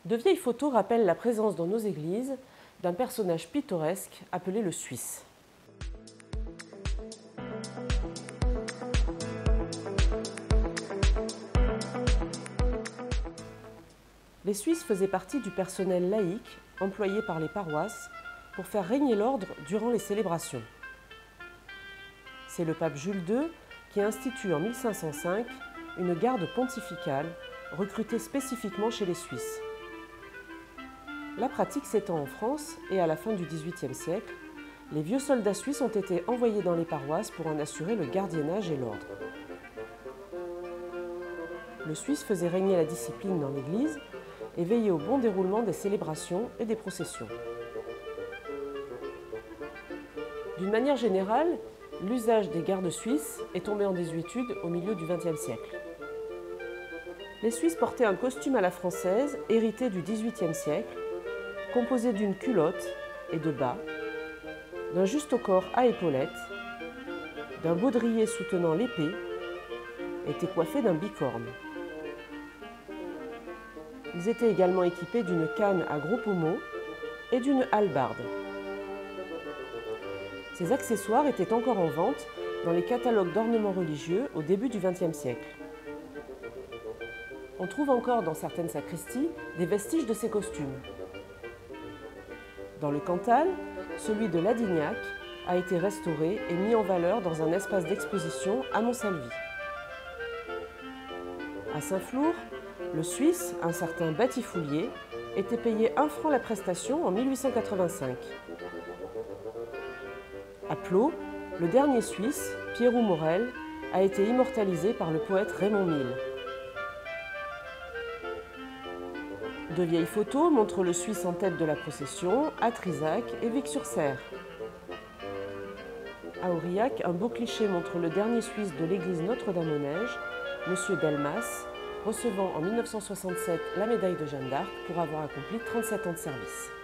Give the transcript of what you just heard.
De vieilles photos rappellent la présence dans nos églises d'un personnage pittoresque appelé le Suisse. Les Suisses faisaient partie du personnel laïque employé par les paroisses pour faire régner l'ordre durant les célébrations. C'est le pape Jules II qui institue en 1505 une garde pontificale recrutée spécifiquement chez les Suisses. La pratique s'étend en France et à la fin du XVIIIe siècle, les vieux soldats suisses ont été envoyés dans les paroisses pour en assurer le gardiennage et l'ordre. Le Suisse faisait régner la discipline dans l'Église et veillait au bon déroulement des célébrations et des processions. D'une manière générale, l'usage des gardes suisses est tombé en désuétude au milieu du XXe siècle. Les Suisses portaient un costume à la française hérité du XVIIIe siècle, composé d'une culotte et de bas, d'un juste-au-corps à épaulettes, d'un baudrier soutenant l'épée, était coiffé d'un bicorne. Ils étaient également équipés d'une canne à gros pommeau et d'une hallebarde. Ces accessoires étaient encore en vente dans les catalogues d'ornements religieux au début du XXe siècle. On trouve encore dans certaines sacristies des vestiges de ces costumes. Dans le Cantal, celui de Ladignac a été restauré et mis en valeur dans un espace d'exposition à Montsalvi. À Saint-Flour, le Suisse, un certain Batifoulier, était payé 1 franc la prestation en 1885. À Plot, le dernier Suisse, Pierrot Morel, a été immortalisé par le poète Raymond Mille. De vieilles photos montrent le Suisse en tête de la procession à Trizac et Vic-sur-Serre. À Aurillac, un beau cliché montre le dernier Suisse de l'église Notre-Dame-aux-Neiges, M. Delmas, recevant en 1967 la médaille de Jeanne d'Arc pour avoir accompli 37 ans de service.